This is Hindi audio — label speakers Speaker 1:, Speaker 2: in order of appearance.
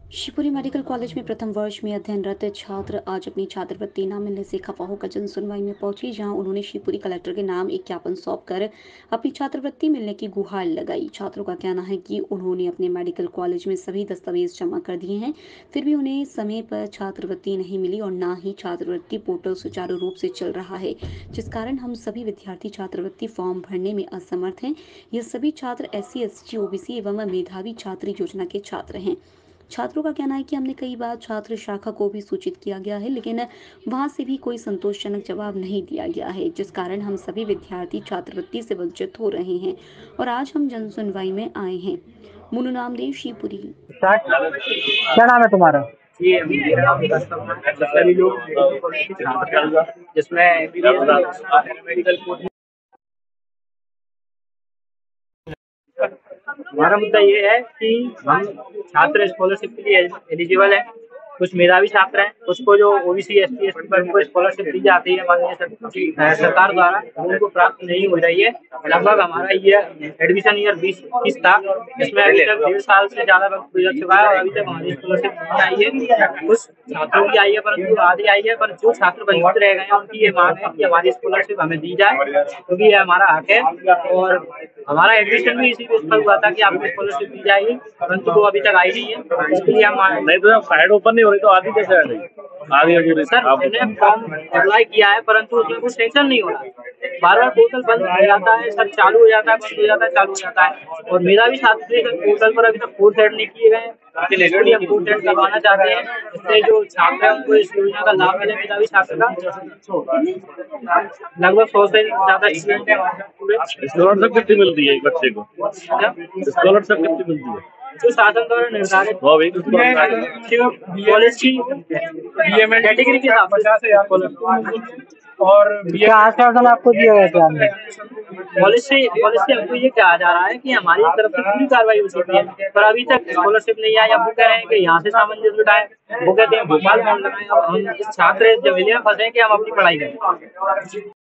Speaker 1: शिवपुरी मेडिकल कॉलेज में प्रथम वर्ष में अध्ययनरत छात्र आज अपनी छात्रवृत्ति न मिलने से खफा होकर जन सुनवाई में पहुंची, जहां उन्होंने शिवपुरी कलेक्टर के नाम एक ज्ञापन सौंपकर अपनी छात्रवृत्ति मिलने की गुहार लगाई। छात्रों का कहना है कि उन्होंने अपने मेडिकल कॉलेज में सभी दस्तावेज जमा कर दिए हैं, फिर भी उन्हें समय पर छात्रवृत्ति नहीं मिली और न ही छात्रवृत्ति पोर्टल सुचारू रूप से चल रहा है, जिस कारण हम सभी विद्यार्थी छात्रवृत्ति फॉर्म भरने में असमर्थ हैं। ये सभी छात्र SC, ST, OBC एवं मेधावी छात्र योजना के छात्र हैं। छात्रों का कहना है कि हमने कई बार छात्र शाखा को भी सूचित किया गया है, लेकिन वहां से भी कोई संतोषजनक जवाब नहीं दिया गया है, जिस कारण हम सभी विद्यार्थी छात्रवृत्ति से वंचित हो रहे हैं और आज हम जन सुनवाई में आए हैं। मुनु नामदेव, शिवपुरी।
Speaker 2: स्टार्ट। क्या नाम है तुम्हारा?
Speaker 3: जी, मेरा नाम कस्टम है। सभी लोग जिसमें पैरामेडिकल कोर्स। हमारा मुद्दा ये है कि हम छात्र स्कॉलरशिप के लिए एलिजिबल हैं। कुछ मेधावी छात्र हैं, कुछ को जो OBC, ST, ST पर उनको स्कॉलरशिप दी जाती है माननीय सरकार द्वारा, उनको प्राप्त नहीं हो रही है। लगभग हमारा ये एडमिशन ईयर 20 था, जिसमें अभी तक 1.5 साल से ज्यादा वक्त गुजर चुका है और अभी तक हमारी स्कॉलरशिप नहीं आई है। कुछ छात्रों की आई है परंतु आधी आई है, पर जो छात्र वंचित रह गए हैं उनकी ये मांग है कि हमारी स्कॉलरशिप हमें दी जाए, क्योंकि ये हमारा हक है। और हमारा एडमिशन भी इसी बेस पर हुआ था कि आपको स्कॉलरशिप दी जाएगी, परंतु वो अभी तक आई नहीं है। इसलिए हम
Speaker 4: नहीं तो साइड ओपन नहीं हो रही तो आधी कैसे आ गई? आधी अधूरी।
Speaker 3: सर, मैंने फॉर्म अप्लाई किया है परंतु उसमें कुछ सेंक्शन नहीं हो रहा। बार बार पोर्टल बंद हो जाता है सर, चालू हो जाता है, बंद हो जाता है, चालू हो जाता है। और मेरा भी छात्र पोर्टल पर अभी तक फोर्थ एड नहीं किए गए, इसलिए हम फोर्थ एड करवाना चाहते हैं, जिससे जो छात्र है उनको इस योजना का लाभ मिले। मेरा भी छात्र का लगभग 100 से ज्यादा स्टूडेंट है।
Speaker 4: स्कॉलरशिप कितनी मिलती है एक बच्चे को? स्कॉलरशिप कितनी मिलती है
Speaker 3: जो शासन द्वारा निर्धारित कॉलेज की कैटेगरी के हिसाब से
Speaker 2: और क्या आश्वासन आपको दिया गया था?
Speaker 3: कॉलेज से हमको ये कहा जा रहा है कि हमारी तरफ से पूरी कार्रवाई हो चुकी है, पर अभी तक स्कॉलरशिप नहीं आई। अब वो कह रहे हैं कि यहाँ से सामंजस्य बिठाए, वो कहते हैं भोपाल फॉर्म लगाए। अब हम इस छात्र जमीलिया फंसे कि हम अपनी पढ़ाई करें।